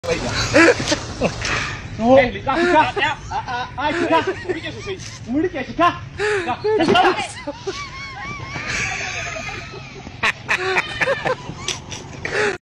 哎，李刚，李刚，哎，李刚，你这是谁？我的电视卡，李刚，